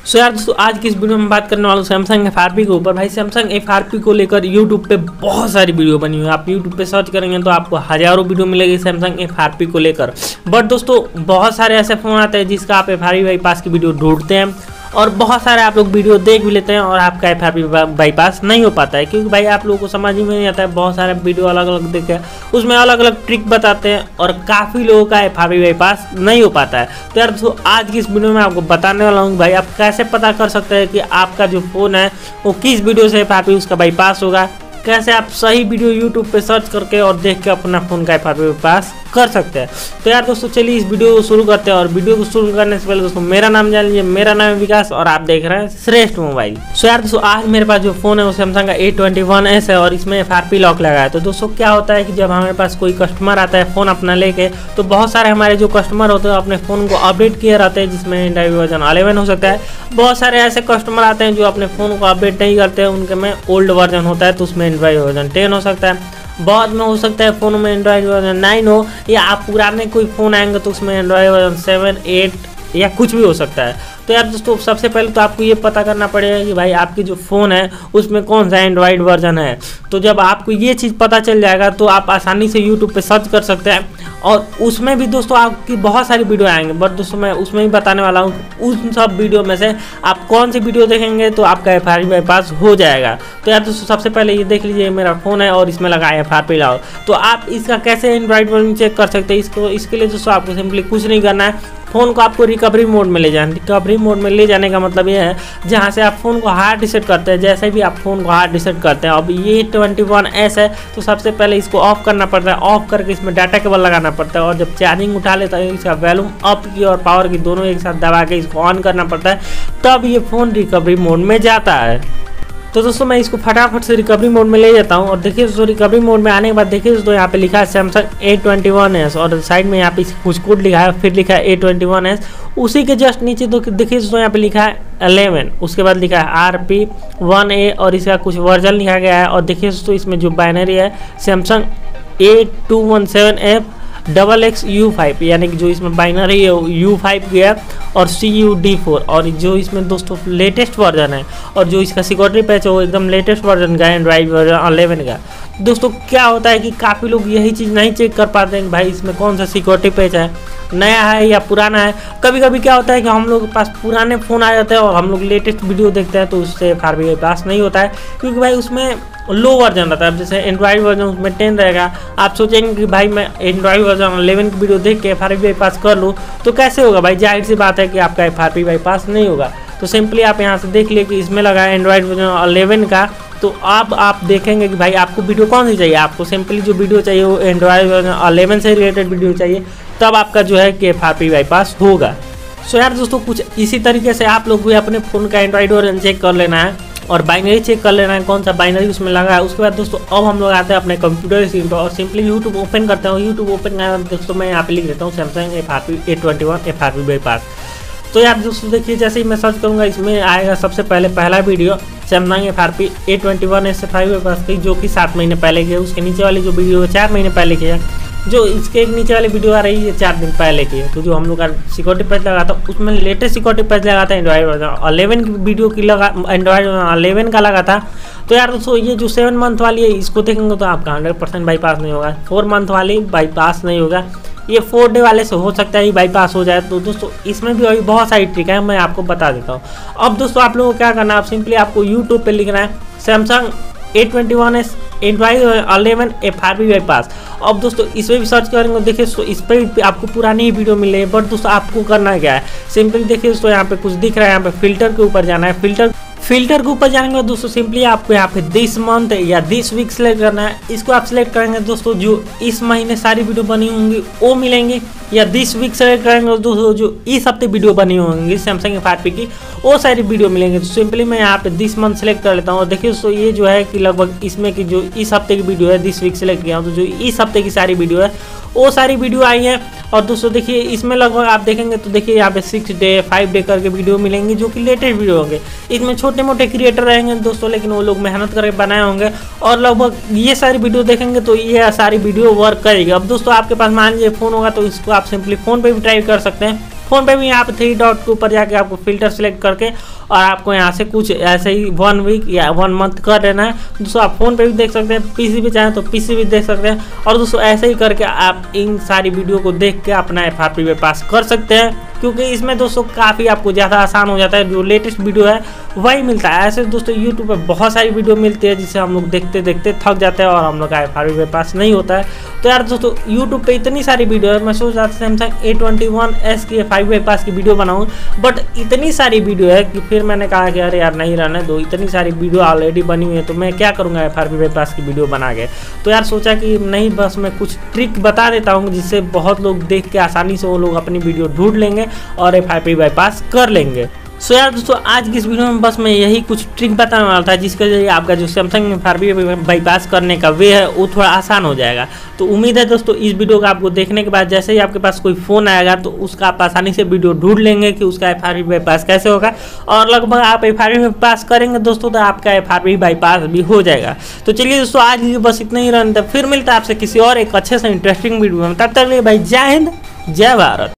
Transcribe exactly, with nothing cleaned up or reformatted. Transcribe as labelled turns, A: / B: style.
A: सो यार दोस्तों आज की इस वीडियो में बात करने वाला हूँ सैमसंग एफ आर पी के ऊपर। भाई सैमसंग एफ आर पी को लेकर यूट्यूब पे बहुत सारी वीडियो बनी हुई है। आप यूट्यूब पे सर्च करेंगे तो आपको हजारों वीडियो मिलेगी सैमसंग एफ आर पी को लेकर। बट दोस्तों बहुत सारे ऐसे फ़ोन आते हैं जिसका आप एफ आर पी बाईपास की वीडियो ढूंढते हैं और बहुत सारे आप लोग वीडियो देख भी लेते हैं और आपका एफ आर पी बाईपास नहीं हो पाता है, क्योंकि भाई आप लोगों को समझ में नहीं आता है। बहुत सारे वीडियो अलग अलग देख के उसमें अलग अलग ट्रिक बताते हैं और काफ़ी लोगों का एफ आर पी बाईपास नहीं हो पाता है। तो यार दोस्तों आज की इस वीडियो में आपको बताने वाला हूँ भाई आप कैसे पता कर सकते हैं कि आपका जो फ़ोन है वो किस वीडियो से एफ आर पी उसका बाईपास होगा, कैसे आप सही वीडियो यूट्यूब पे सर्च करके और देख के अपना फ़ोन का एफ आर पी बाईपास कर सकते हैं। तो यार दोस्तों चलिए इस वीडियो को शुरू करते हैं। और वीडियो को शुरू करने से पहले दोस्तों मेरा नाम जान लीजिए, मेरा नाम है विकास और आप देख रहे हैं श्रेष्ठ मोबाइल। सो यार दोस्तों आज मेरे पास जो फ़ोन है वो सैमसंग का ए ट्वेंटी वन एस है और इसमें एफ आर पी लॉक लगा है। तो दोस्तों क्या होता है कि जब हमारे पास कोई कस्टमर आता है फ़ोन अपना लेके, तो बहुत सारे हमारे जो कस्टमर होते हैं अपने फ़ोन को अपडेट किए रहते हैं, जिसमें एंड्रॉइड वर्जन अलेवन हो सकता है। बहुत सारे ऐसे कस्टमर आते हैं जो अपने फ़ोन को अपडेट नहीं करते हैं, उनके में ओल्ड वर्जन होता है तो उसमें एंड्रॉइड वर्जन टेन हो सकता है, बहुत में हो सकता है फ़ोन में एंड्रॉइड वर्जन नाइन हो, या आप पुराने कोई फ़ोन आएंगे तो उसमें एंड्रॉइड वर्जन सेवन एट या कुछ भी हो सकता है। तो यार दोस्तों सबसे पहले तो आपको ये पता करना पड़ेगा कि भाई आपकी जो फ़ोन है उसमें कौन सा एंड्रॉइड वर्जन है। तो जब आपको ये चीज़ पता चल जाएगा तो आप आसानी से यूट्यूब पे सर्च कर सकते हैं और उसमें भी दोस्तों आपकी बहुत सारी वीडियो आएंगे। बट दोस्तों मैं उसमें ही बताने वाला हूँ उन सब वीडियो में से आप कौन सी वीडियो देखेंगे तो आपका एफ आर पी बाईपास हो जाएगा। तो यार दोस्तों सबसे पहले ये देख लीजिए मेरा फ़ोन है और इसमें लगा है एफ आर पी लॉक। तो आप इसका कैसे एंड्रॉइड वर्जन चेक कर सकते हैं, इसको इसके लिए दोस्तों आपको सिंपली कुछ नहीं करना है, फ़ोन को आपको रिकवरी मोड में ले जाना। रिकवरी मोड में ले जाने का मतलब ये है जहाँ से आप फ़ोन को हार्ड रीसेट करते हैं। जैसे भी आप फ़ोन को हार्ड रीसेट करते हैं, अब ये ट्वेंटी वन एस है तो सबसे पहले इसको ऑफ करना पड़ता है। ऑफ करके इसमें डाटा केबल लगाना पड़ता है और जब चार्जिंग उठा लेता है इसका वॉल्यूम अप की और पावर की दोनों एक साथ दबा के इसको ऑन करना पड़ता है, तब ये फ़ोन रिकवरी मोड में जाता है। तो दोस्तों मैं इसको फटाफट से रिकवरी मोड में ले जाता हूँ और देखिए दोस्तों रिकवरी मोड में आने के बाद देखिए दोस्तों यहाँ पे लिखा है Samsung A twenty one S और साइड में यहाँ पे कुछ कोड लिखा है, फिर लिखा है ए ट्वेंटी वन एस। उसी के जस्ट नीचे तो देखिए दोस्तों यहाँ पे लिखा है अलेवन, उसके बाद लिखा है आर पी वन ए और इसका कुछ वर्जन लिखा गया है। और देखिए दोस्तों इसमें जो बाइनरी है Samsung A two one seven F double X U five, यानी कि जो इसमें बाइनरी है यू फाइव गया और सी यू डी फोर, और जो इसमें दोस्तों लेटेस्ट वर्जन है और जो इसका सिक्योरिटी पैच है वो एकदम लेटेस्ट वर्जन का है, एंड्रॉइड वर्जन अलेवन का। दोस्तों क्या होता है कि काफ़ी लोग यही चीज़ नहीं चेक कर पाते हैं कि भाई इसमें कौन सा सिक्योरिटी पैच है, नया है या पुराना है। कभी कभी क्या होता है कि हम लोग के पास पुराने फ़ोन आ जाते हैं और हम लोग लेटेस्ट वीडियो देखते हैं तो उससे एफ आर पी पास नहीं होता है, क्योंकि भाई उसमें लो वर्जन रहता है। जैसे एंड्रॉइड वर्जन उसमें टेन रहेगा, आप सोचेंगे कि भाई मैं एंड्रॉइड वर्जन अलेवन की वीडियो देख के एफ आर पी बाईपास कर लूँ तो कैसे होगा। भाई जाहिर सी बात है कि आपका एफ आर पी बाईपास नहीं होगा। तो सिंपली आप यहाँ से देख लिए कि इसमें लगा है एंड्रॉइड वर्जन अलेवन का, तो अब आप देखेंगे कि भाई आपको वीडियो कौन सी चाहिए। आपको सिंपली जो वीडियो चाहिए वो एंड्रॉइड वर्जन अलेवन से रिलेटेड वीडियो चाहिए, तब आपका जो है कि एफ आर पी बाईपास होगा। सो यार दोस्तों कुछ इसी तरीके से आप लोग भी अपने फ़ोन का एंड्रॉइड वर्जन चेक कर लेना है और बाइनरी चेक कर लेना है कौन सा बाइनरी उसमें लगा है। उसके बाद दोस्तों अब हम लोग आते हैं अपने कंप्यूटर स्क्रीन पर और सिंपली यूट्यूब ओपन करते हैं। यूट्यूब ओपन करना दोस्तों मैं यहाँ पे लिख देता हूँ Samsung F R P A twenty one F R P bypass. तो यार दोस्तों देखिए जैसे ही मैं सर्च करूँगा इसमें आएगा सबसे पहले पहला video Samsung F R P A twenty one S five bypass की, जो कि सात महीने पहले की है। उसके नीचे वाली जो वीडियो है चार महीने पहले की है, जो इसके एक नीचे वाली वीडियो आ रही है चार दिन पहले की है। तो जो हम लोग का सिक्योरिटी पैच लगा था उसमें लेटेस्ट सिक्योरिटी पैच लगा था एंड्रॉइड वर्जन अलेवन की वीडियो की लगा एंड्रॉइड अलेवन का लगा था। तो यार दोस्तों ये जो सेवन मंथ वाली है इसको देखेंगे तो आपका हंड्रेड परसेंट बाईपास नहीं होगा, फोर मंथ वाली बाईपास नहीं होगा, ये फोर डे वाले से हो सकता है बाईपास हो जाए। तो दोस्तों इसमें भी अभी बहुत सारी ट्रिक है, मैं आपको बता देता हूँ। अब दोस्तों आप लोगों को क्या करना है, आप सिंपली आपको यूट्यूब पे लिखना है Samsung A twenty one S Android eleven F R P bypass. अब दोस्तों इसमें भी सर्च करेंगे देखिए तो इस पर भी आपको पुरानी ही वीडियो मिल रही है। बट दोस्तों आपको करना क्या है, सिंपली देखिए दोस्तों यहाँ पे कुछ दिख रहा है, यहाँ पे फिल्टर के ऊपर जाना है। फिल्टर फिल्टर के ऊपर जाएंगे दोस्तों सिंपली आपको यहाँ पे दिस मंथ या दिस वीक सेलेक्ट करना है। इसको आप सेलेक्ट करेंगे दोस्तों जो इस महीने सारी वीडियो बनी होंगी वो मिलेंगे, या दिस वीक सेलेक्ट करेंगे दोस्तों जो इस हफ्ते वीडियो बनी होंगी सैमसंग एफ आर पी की वो सारी वीडियो मिलेंगे। तो सिंपली मैं यहाँ पे दिस मंथ सेलेक्ट कर लेता हूँ और देखिए दोस्तों ये जो है कि लगभग इसमें की जो इस हफ्ते की वीडियो है दिस वीक सेलेक्ट किया हूँ, तो जो इस हफ्ते की सारी वीडियो है वो सारी वीडियो आई है। और दोस्तों देखिए इसमें लगभग आप देखेंगे तो देखिए यहाँ पे सिक्स डे फाइव डे करके वीडियो मिलेंगी जो कि लेटेस्ट वीडियो होंगे। इसमें छोटे मोटे क्रिएटर रहेंगे दोस्तों, लेकिन वो लोग मेहनत करके बनाए होंगे और लगभग ये सारी वीडियो देखेंगे तो ये सारी वीडियो वर्क करेगी। अब दोस्तों आपके पास मान लीजिए फ़ोन होगा तो इसको आप सिंपली फ़ोन पे भी ट्राई कर सकते हैं। फ़ोन पे भी यहाँ पे थ्री डॉट के ऊपर जाके आपको फिल्टर सेलेक्ट करके और आपको यहाँ से कुछ ऐसे ही वन वीक या वन मंथ कर लेना है। दोस्तों आप फ़ोन पे भी देख सकते हैं, पीसी भी चाहें तो पीसी भी देख सकते हैं। और दोस्तों ऐसे ही करके आप इन सारी वीडियो को देख के अपना एफ आर पी पास कर सकते हैं, क्योंकि इसमें दोस्तों काफ़ी आपको ज़्यादा आसान हो जाता है। जो लेटेस्ट वीडियो है वही मिलता है। ऐसे दोस्तों यूट्यूब पे बहुत सारी वीडियो मिलती है जिसे हम लोग देखते देखते थक जाते हैं और हम लोग का एफ आर पी पास नहीं होता है। तो यार दोस्तों यूट्यूब पे इतनी सारी वीडियो है, मैं सोच रहा था Samsung A twenty one S की फाइव बाई पास की वीडियो बनाऊँ, बट इतनी सारी वीडियो है कि फिर मैंने कहा कि अरे यार नहीं रहने दो, इतनी सारी वीडियो ऑलरेडी बनी हुई है तो मैं क्या करूँगा एफ आर पी पास की वीडियो बना के। तो यार सोचा कि नहीं, बस मैं कुछ ट्रिक बता देता हूँ जिससे बहुत लोग देख के आसानी से वो लोग अपनी वीडियो ढूंढ लेंगे और एफ आर पी बाईपास कर लेंगे। सो so यार दोस्तों आज की इस वीडियो में बस मैं यही कुछ ट्रिक बताने वाला था जिसके जरिए आपका जो Samsung F R P bypass करने का वे है वो थोड़ा आसान हो जाएगा। तो उम्मीद है दोस्तों इस वीडियो को आपको देखने के बाद जैसे ही आपके पास कोई फ़ोन आएगा तो उसका आप आसानी से वीडियो ढूंढ लेंगे कि उसका एफ आर पी बाईपास कैसे होगा, और लगभग आप एफ आर पी बाईपास करेंगे दोस्तों तो आपका एफ आर पी बाईपास भी हो जाएगा। तो चलिए दोस्तों आज बस इतना ही रहता है, फिर मिलता है आपसे किसी और एक अच्छे से इंटरेस्टिंग वीडियो में। तब तक के लिए भाई जय हिंद जय भारत।